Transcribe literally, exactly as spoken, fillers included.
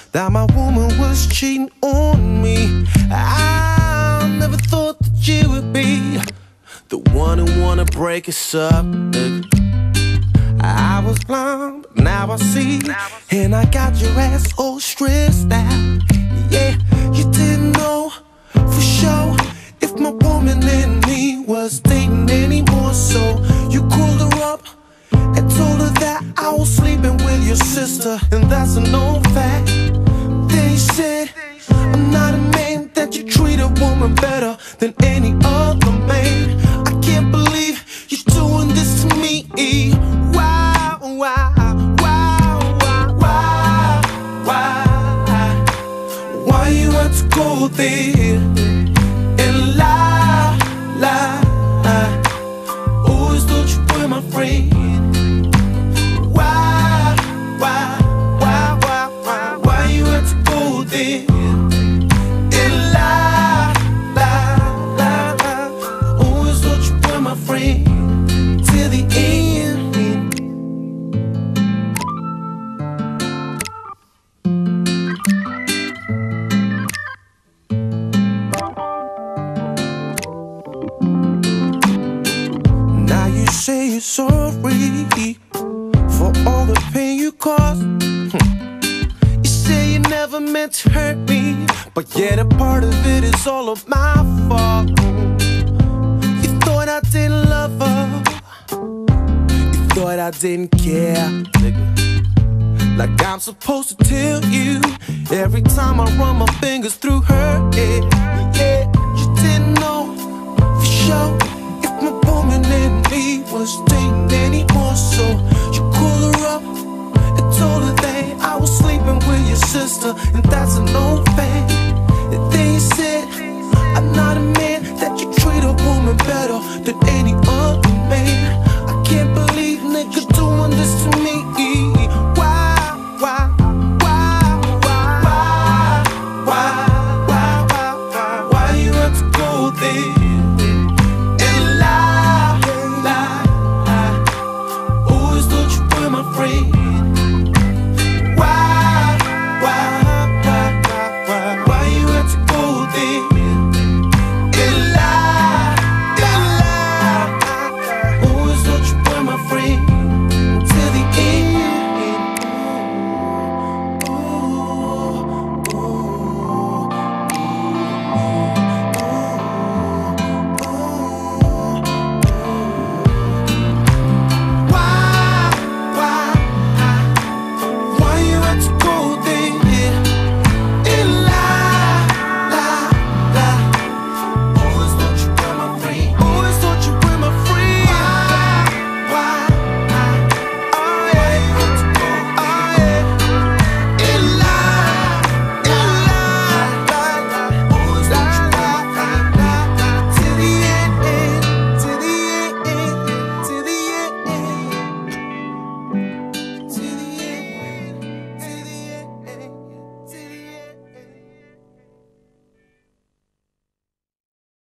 that my woman was cheating on me. I never thought that you would be the one who wanna break us up. I was blind, but now I see, and I got your ass all stressed out. Yeah, you didn't know for sure if my woman and me was dating anymore. So you called her up and told her that I was sleeping with your sister, and that's a known fact. Then you said, I'm not a man that you treat a woman better than any other man. I can't believe you're doing this to me. Why, why, why, why, why, why? Why you have to go there and lie, lie? Always thought you were my friend. Why, why, why, why, why? Why you have to go there and lie, lie, lie, lie? Always thought you were my friend till the end. Say you're sorry for all the pain you caused. You say you never meant to hurt me, but yet a part of it is all of my fault. You thought I didn't love her, you thought I didn't care, nigga. Like I'm supposed to tell you every time I run my fingers through her head. Yeah, you didn't know for sure if my woman and me was dating anymore. So you called her up and told her that I was sleeping with your sister, and that's a no fact. And then you said, I'm not a man that you treat a woman better than any other man. I can't believe niggas doing this to me. Why, why, why, why, why, why, why, why, why, why you have to go there